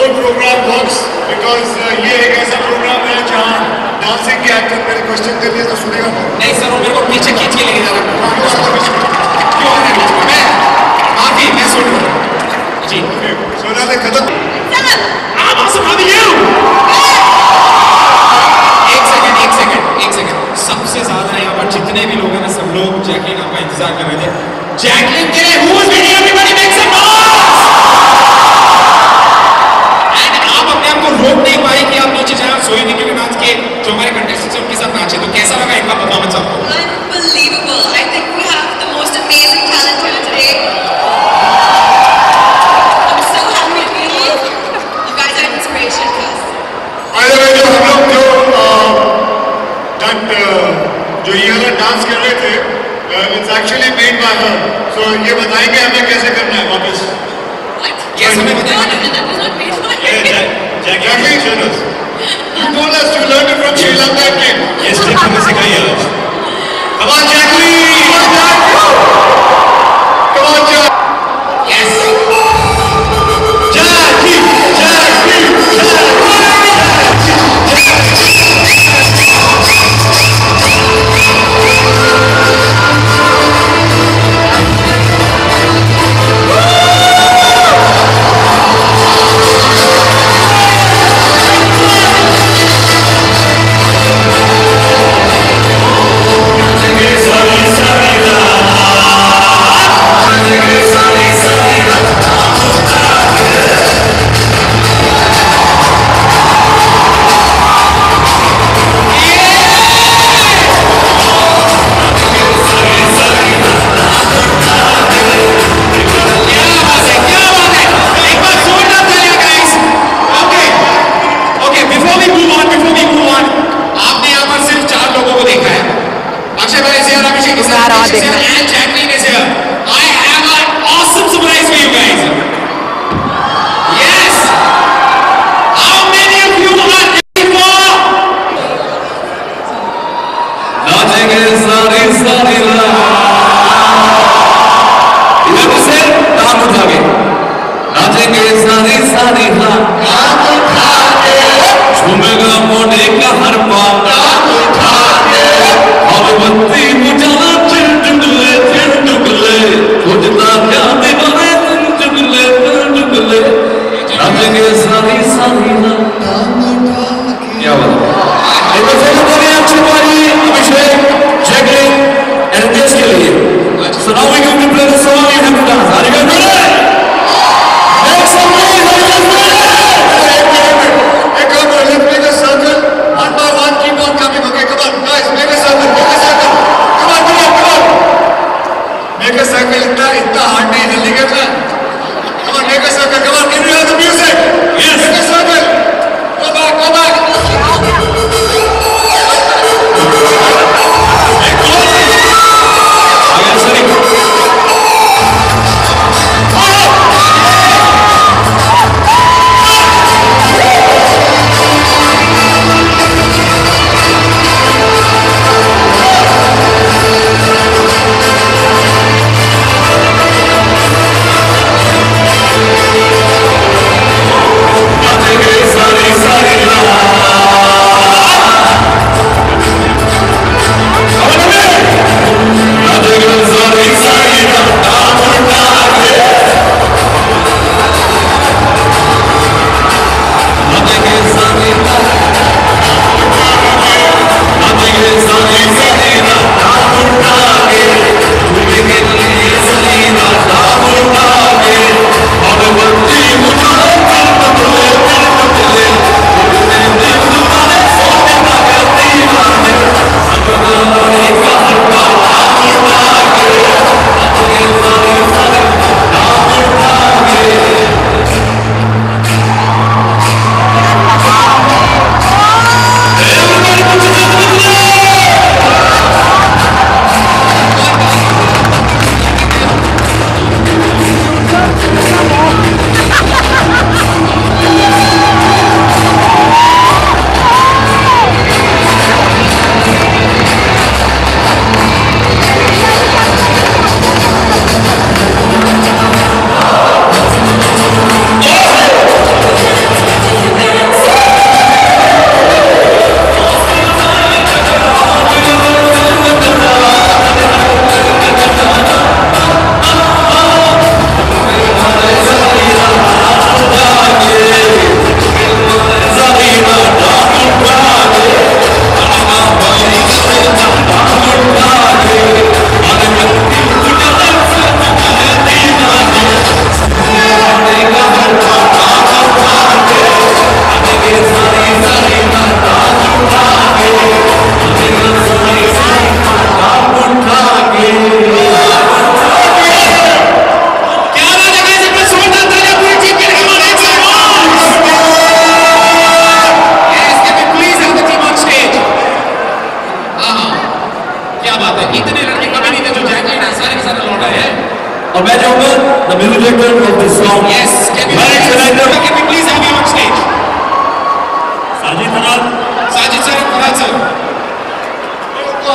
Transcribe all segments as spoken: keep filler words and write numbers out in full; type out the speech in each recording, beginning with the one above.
whole program works because uh, ये एक ऐसा प्रोग्राम है जहाँ डांसिंग के एक्टर मेरे क्वेश्चन कर दिए तो सुनेगा नहीं सर वो मेरे को पीछे खींच के लेके जा रहा है क्यों आ रहा है मैं माफी मैं सुन रहा हूँ जी सुना ले खत्म I'm awesome how are you एक सेकंड एक सेकंड एक सेकंड सबसे ज्यादा यहाँ पर जितने भी लोग हैं ना सब लोग जैकलिन आपका इंतजार कर रहे थे जैकलिन के लिए who is ready everybody make some noise and आप अपने आप को रोक नहीं पाए कि आप नीचे जाए और सोए नहीं क्योंकि नाच के जो हमारे कंटेस्टेंट्स उनके साथ नाचे तो कैसा लगा इनका परफॉर्मेंस आपको Unbelievable. I think we have the most amazing talent here today. I'm so happy to be here. You guys are inspiration to us. By the way, जो हम लोग जो that जो ये वाला डांस कर रहे थे, it's actually made by her. So ये बताएंगे हमें कैसे करना है वापस? What? Yes, हमें बताएंगे. No, no, no, that was not made by Hey, her. Jackie, you told us you learned it from Sri Lanka kid. Yes, Jackie हमें सिखाई है आज. Come on, Jackie! Come on, Jackie! Yes. Jackie! Jackie! Keep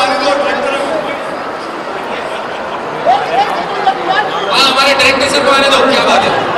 हाँ हमारे director sir को आने दो, क्या बात है।